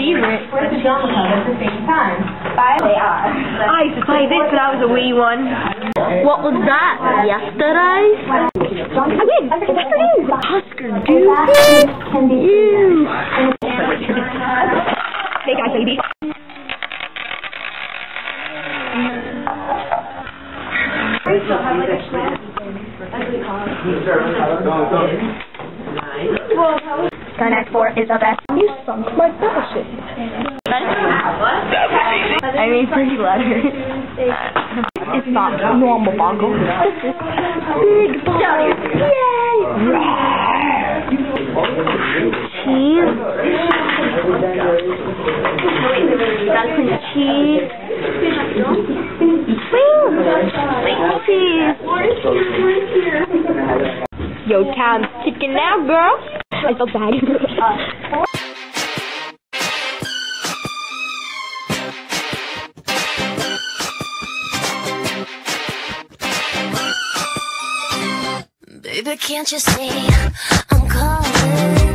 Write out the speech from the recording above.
favorite. At the drama club at the same time. They are. I used to play this when I was a wee one. What was that? Yesterday? Again, yesterday. Oscar Duke. Ew. Hey guys, baby. Gun Act 4 is the best. You sunk my battleship. I mean, pretty letter. It's not normal bongo. This is big bongo. Yay! Cheese. Gotta put cheese. Cheese. Yo, time's ticking now, girl. I feel bad. Baby, can't you see I'm calling?